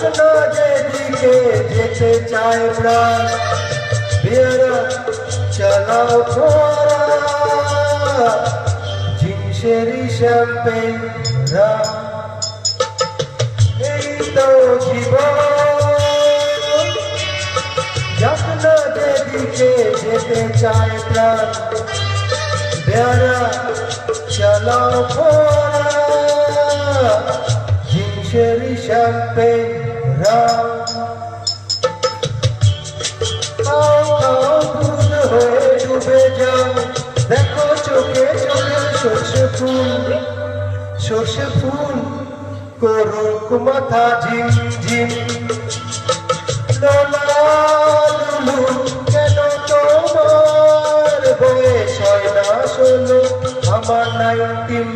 যখন যেদিকে যেতে চায় প্রাণ বেয়ারা চালাও ফোরা জিন্সেরই শ্যাম্পেন এই তো জীবন যখন যেদিকে যেতে চায় প্রাণ বেয়ারা চালাও ফোরা জিন্সেরই শ্যাম্পেন দুধ হয়ে ডুবে যাও দেখো চোখে চোখে সর্ষে ফুল করুক মাথা ঝিম ঝিম লুলু কেন তোমার বয়স হয় না 16 আমার 19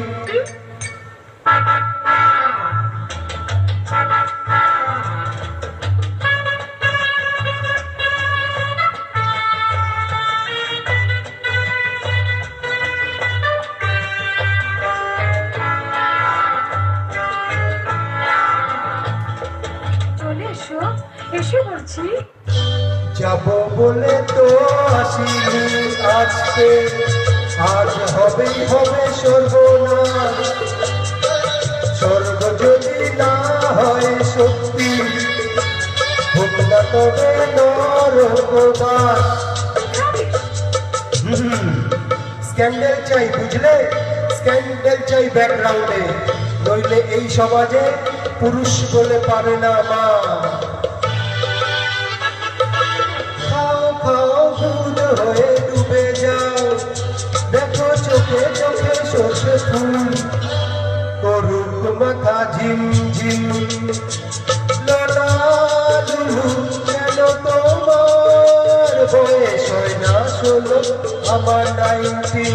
যাবো বলে তো আসিনি আজকে আজ হবেই হবে সর্বনাশ স্বর্গ যদি না হয় সত্যি হোক না তবে নরকবাস স্ক্যান্ডেল চাই বুঝলে স্ক্যান্ডেল চাই ব্যাকগ্রাউন্ডে নইলে এই সমাজে পুরুষ বলে পারে না মা দুধ হয়ে ডুবে যাও দেখো চোখে চোখে সর্ষে ফুল করুক মাথা ঝিম ঝিম লুলু কেন তোমার বয়স হয় না 16 আমার 19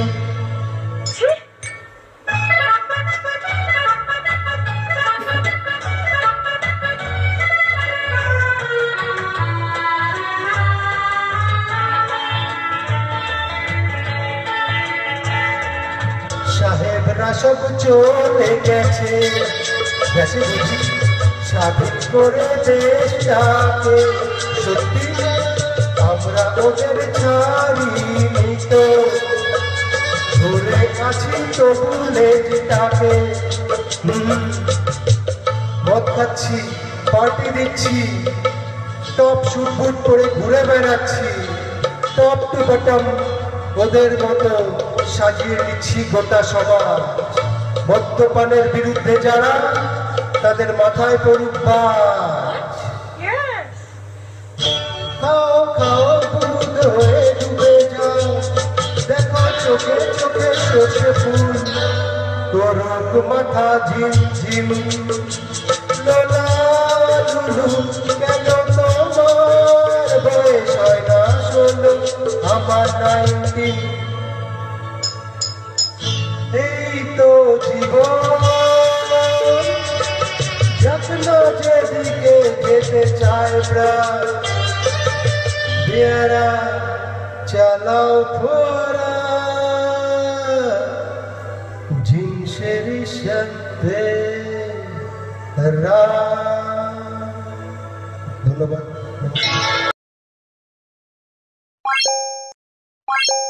সাহেবরা সব চলে গেছে বুঝি স্বাধীন করে দেশটাকে সত্যি আমরা ওদের ছাড়িনি তো ধরে আছি তো বুলেটটাকে মদ খাচ্ছি পার্টি দিচ্ছি টপ শুট বুট করে ঘুরে বেড়াচ্ছি টপ টু বটম ওদের মতো সাজিয়ে দিচ্ছি গোটা সমাজ মদ্যপানের বিরুদ্ধে যারা তাদের মাথায় পড়ুক বাজ খাও খাও দুধ হয়ে ডুবে যাও দেখো চোখে চোখে সর্ষে ফুল করুক মাথা ঝিম ঝিম লুলু কেন তোমার বয়স হয় না 16 আমার 19 এই তো জীবন যখন যেদিকে যেতে চায় প্রাণ বেয়ারা চালাও ফোরা জিন্সেরই সাথে ধন্যবাদ।